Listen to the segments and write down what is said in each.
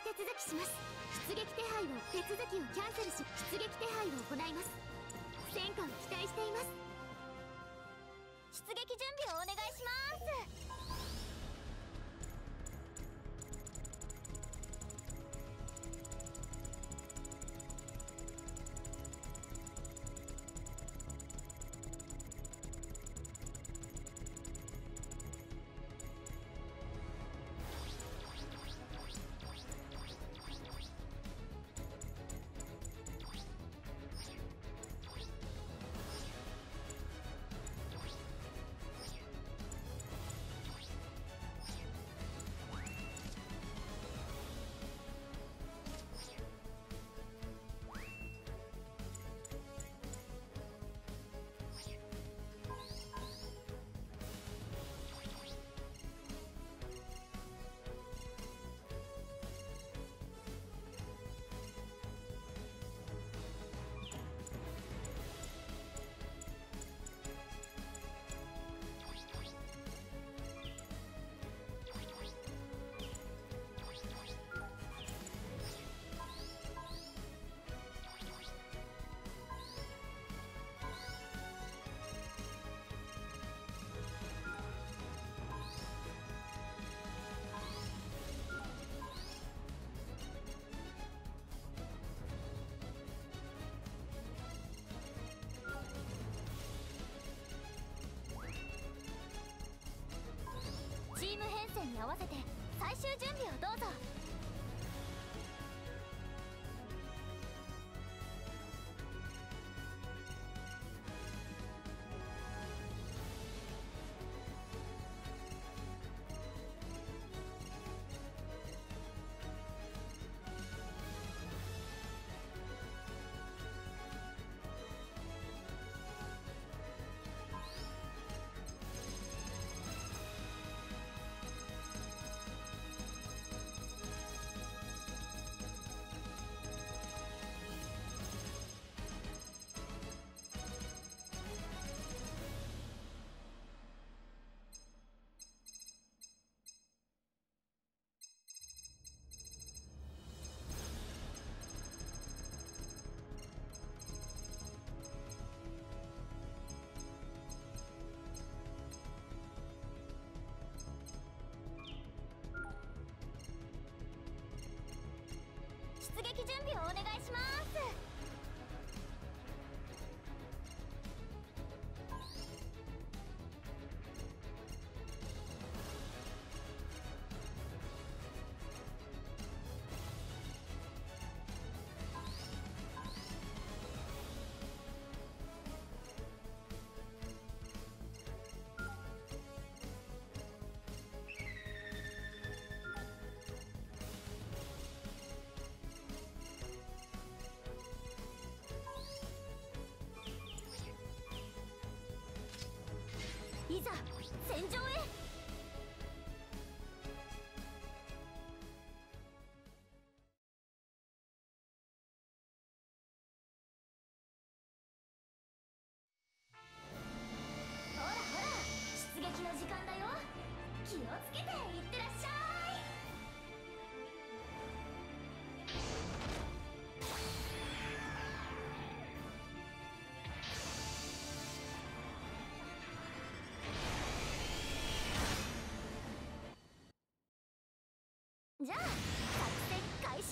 手続きします。出撃手配を手続きをキャンセルし、出撃手配を行います。戦果を期待しています。出撃準備をお願いします。チーム編成に合わせて最終準備をどうぞ。出撃準備をお願いします。いざ戦場へ。ほらほら、出撃の時間だよ。気をつけていってらっしゃい。じゃあ作戦開始。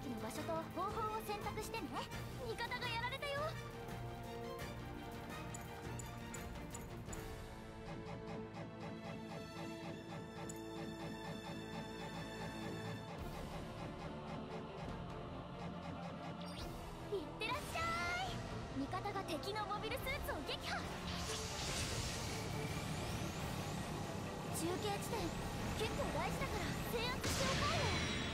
時の場所と方法を選択してね。味方がやられたよ。いってらっしゃい。味方が敵のモビルスーツを撃破。中継地点結構大事だから制圧しておこうよ。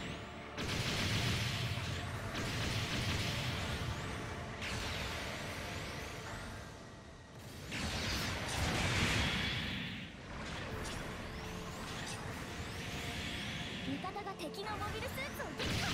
味方が敵のモビルスーツを撃破。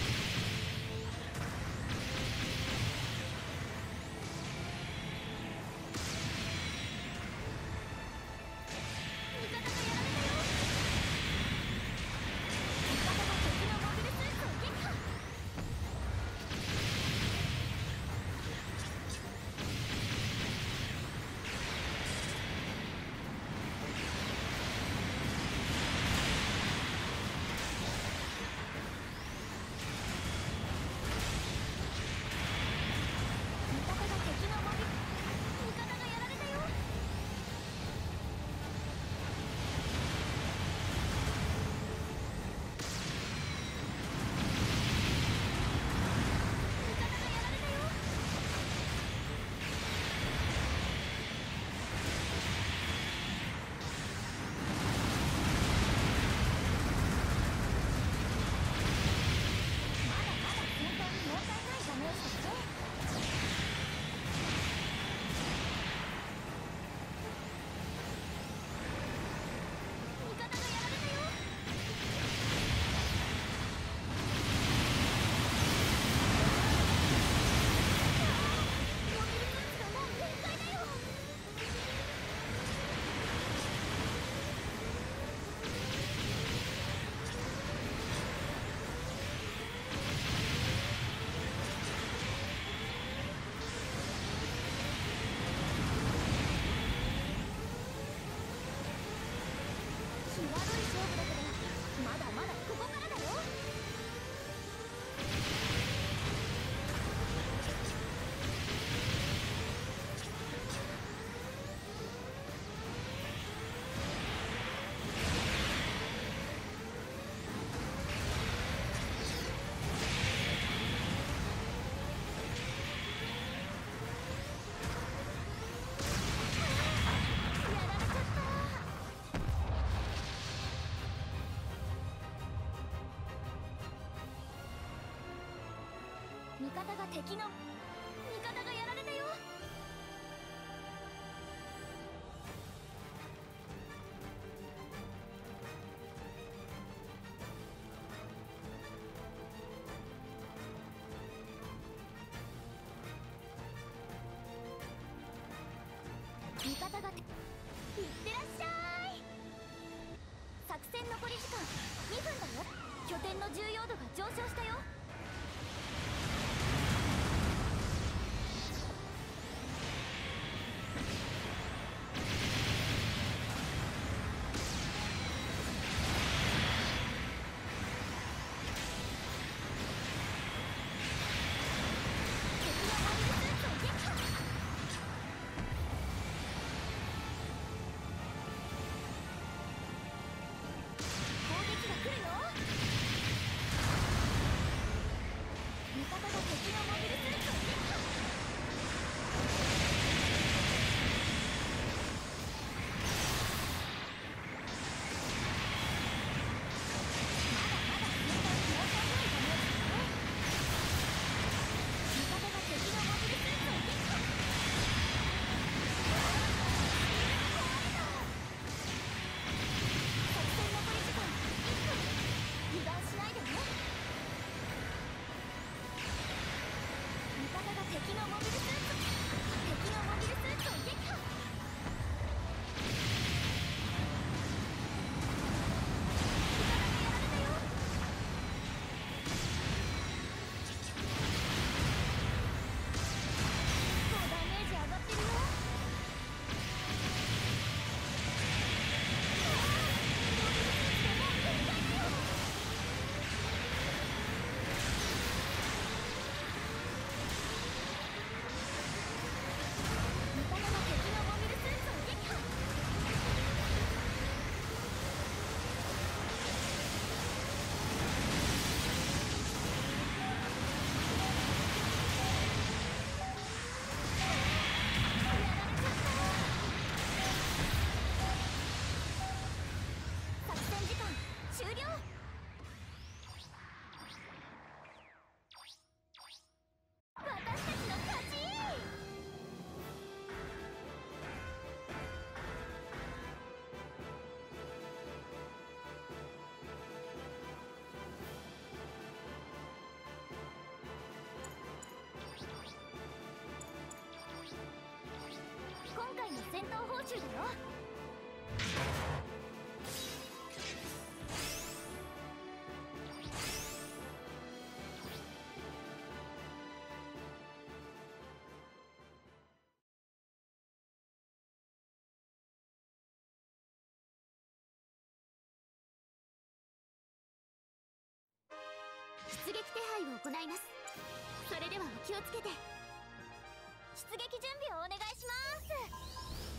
味方が敵の味方がやられたよ。味方がいってらっしゃい。作戦残り時間2分だよ。拠点の重要度が上昇したよ。 中だよ。出撃手配を行います。それではお気をつけて。出撃準備をお願いします。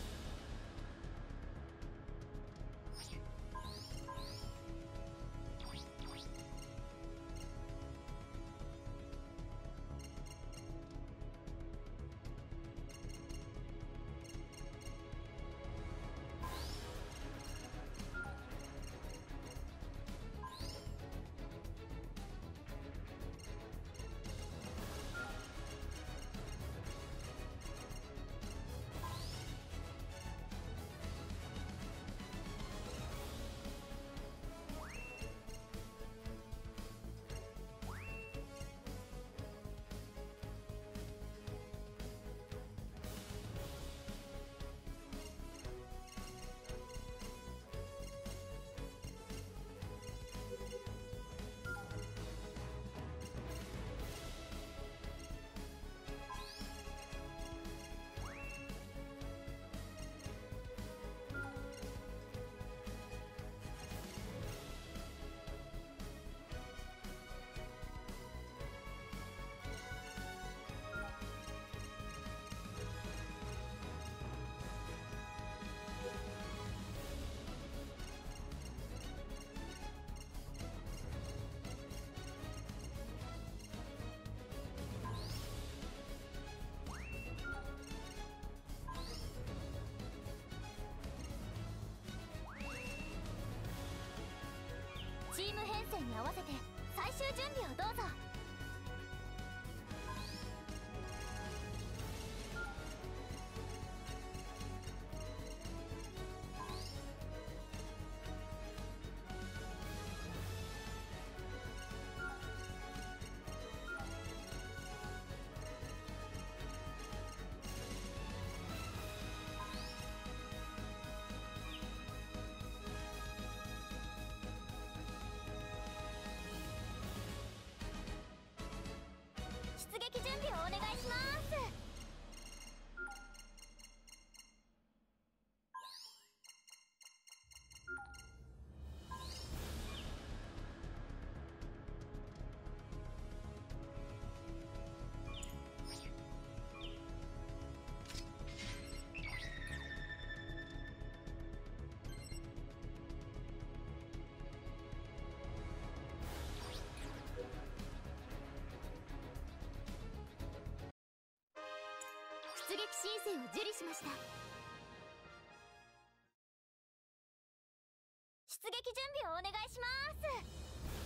チーム編成に合わせて最終準備をどうぞ。出撃準備をお願いします。出撃申請を受理しました。出撃準備をお願いします。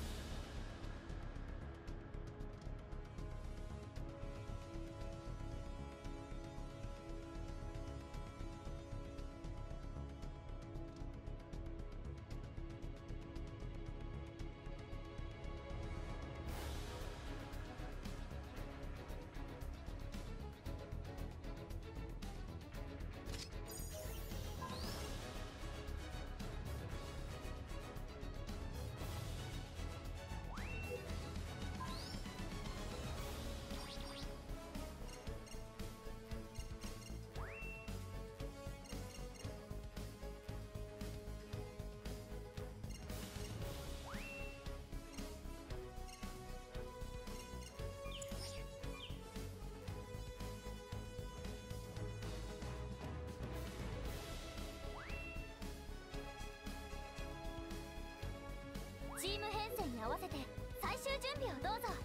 チーム編成に合わせて最終準備をどうぞ。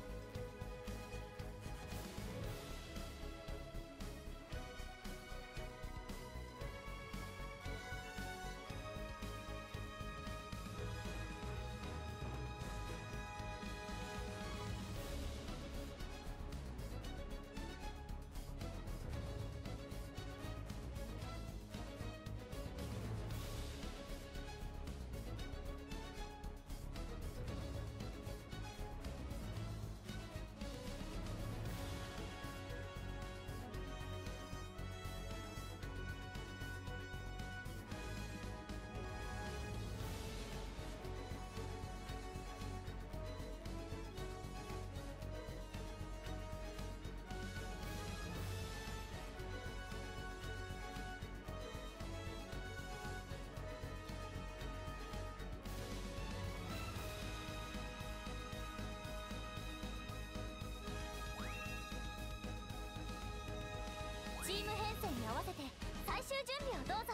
習準備をどうぞ。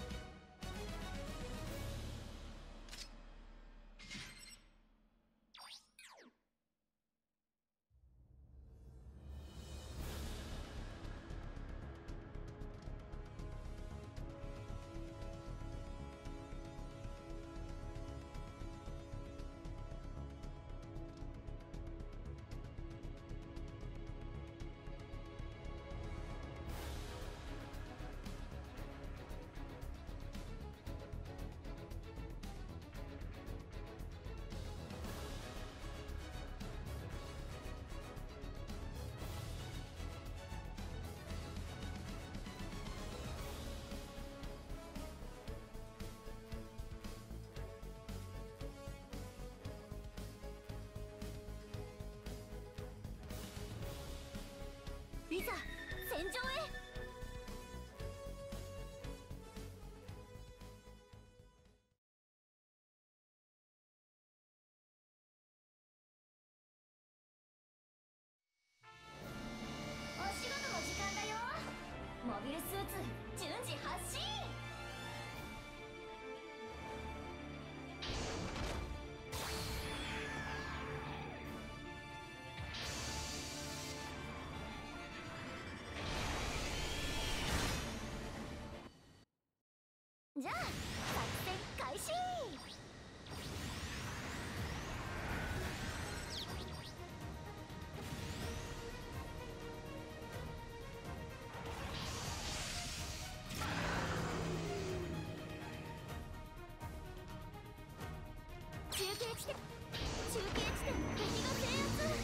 いざ戦場へ。お仕事の時間だよ。モビルスーツ順次発進。じゃあ作戦開始。中継地点の敵が制圧。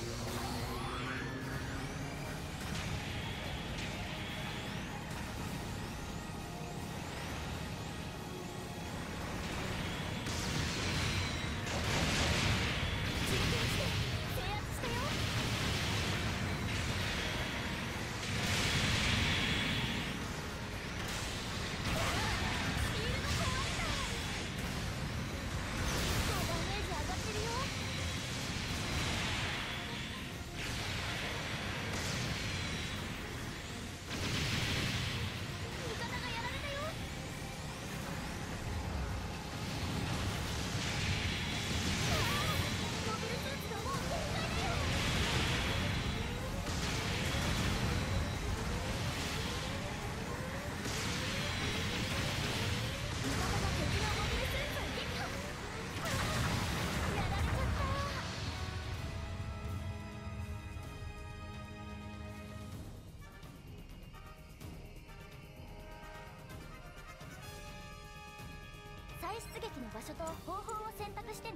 再出撃の場所と方法を選択してね。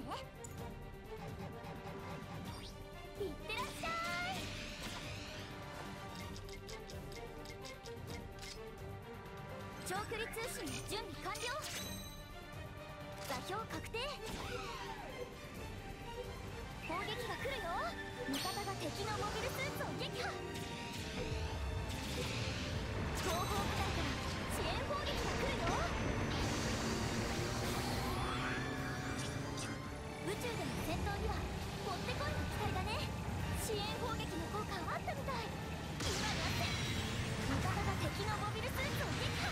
いってらっしゃい。長距離通信準備完了。座標確定。砲撃が来るよ。味方が敵のモビルスーツを撃破。後方部隊から支援砲撃が来るよ。宇宙での戦闘にはもってこいの機体だね。支援砲撃の効果あったみたい。今やって。味方が敵のモビルスーツを撃破。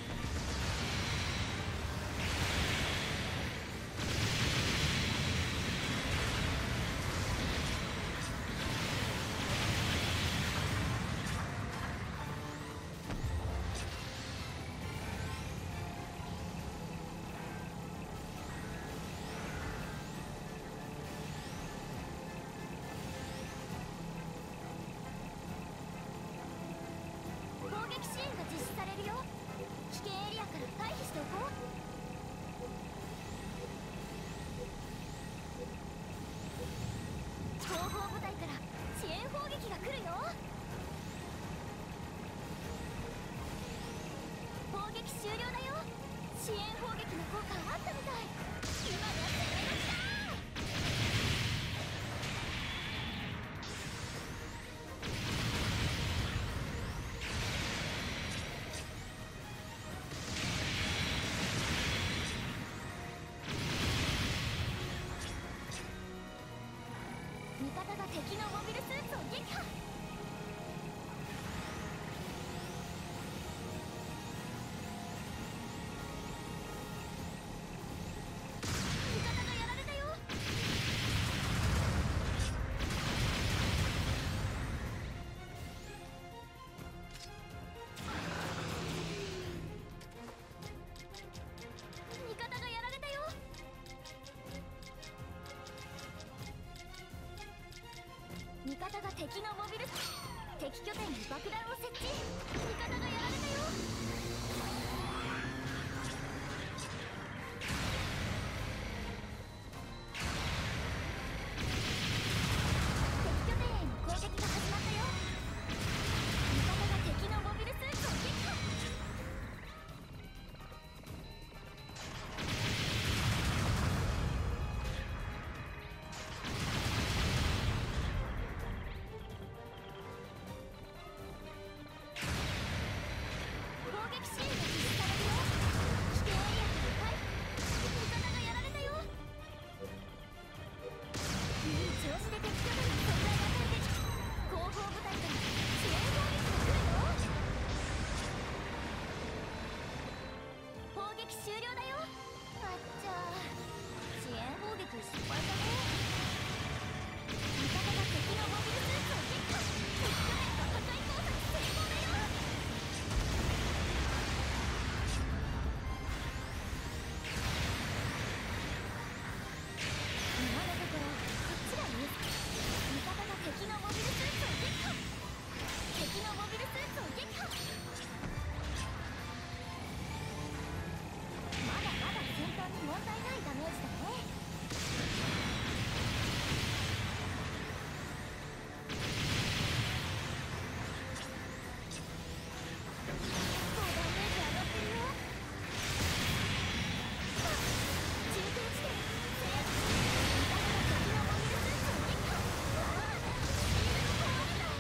攻撃支援が実施されるよ。危険エリアから退避しておこう。後方部隊から支援砲撃が来るよ。砲撃終了だよ。支援砲撃の効果あったみたい。今やってやりました。味方が敵のモビルスーツを撃破。 方が敵のモビル敵拠点に爆弾を設置。味方がやられたよ。敵拠点への攻撃が始まったよ。味方が敵のモビルスーツを撃破。終了だよ。あっちゃ支援砲撃失敗だね。味方が敵のモビルスーツを撃破。敵拠点が破壊工作成功だよ。今のところこっちがいい。味方が敵のモビルスーツを撃破。敵のモビルスーツを撃破。戦闘に問題ないダメージだね。もうダメージ上がってるよ。中継地点制圧。味方が敵のモビルスーツを撃破。シールド壊れた。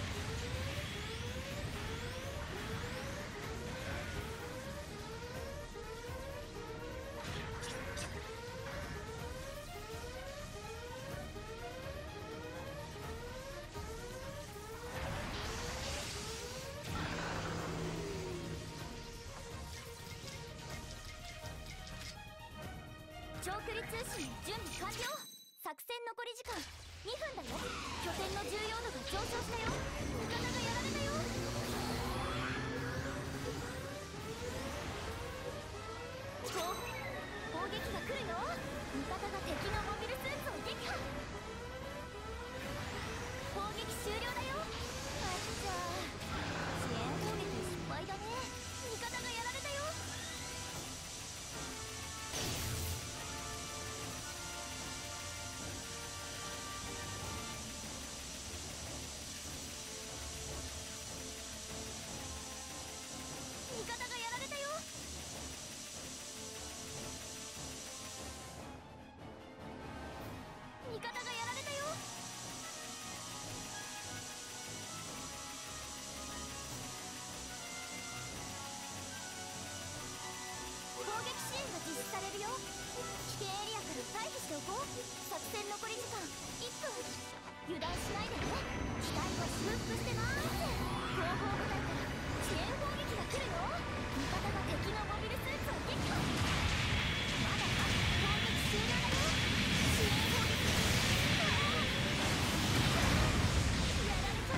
長距離通信準備完了。作戦残り時間2分だよ。拠点の重要度が上昇したよ。味方がやられたよ。砲撃が来るよ。味方が敵のモビルスーツを撃破。砲撃終了だよ。あっちゃ支援砲撃失敗だね。味方がやられたよ。味方がやられたよ。味方がやられたよ。攻撃支援が実施されるよ。危険エリアから退避しておこう。作戦残り時間1分。油断しないでね。機体は修復してまーす。後方部隊から支援砲撃が来るよ。味方が敵のモビルスーツを撃破。まだか。攻撃終了だよ。支援砲撃。やられちゃった。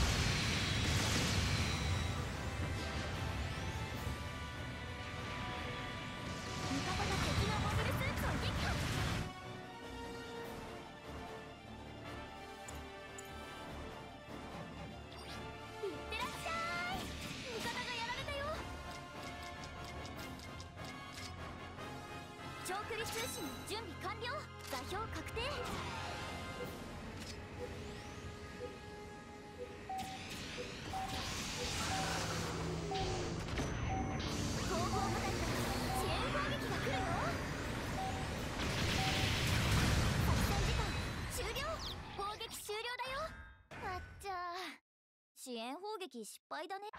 味方が敵のモビルスーツを撃破。いってらっしゃい。味方がやられたよ。長距離通信準備完了。座標確定。後方部隊から支援砲撃が来るよ。作戦時間終了。砲撃終了だよ。あっちゃ支援砲撃失敗だね。